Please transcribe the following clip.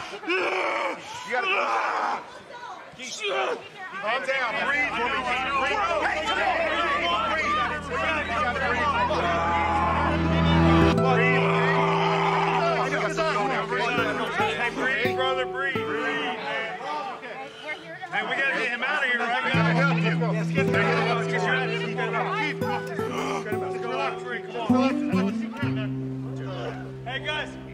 Calm down. Breathe. Breathe, brother. Breathe. Hey, we gotta get him out of here, right? We gotta help you. Let's get him out. Hey, guys.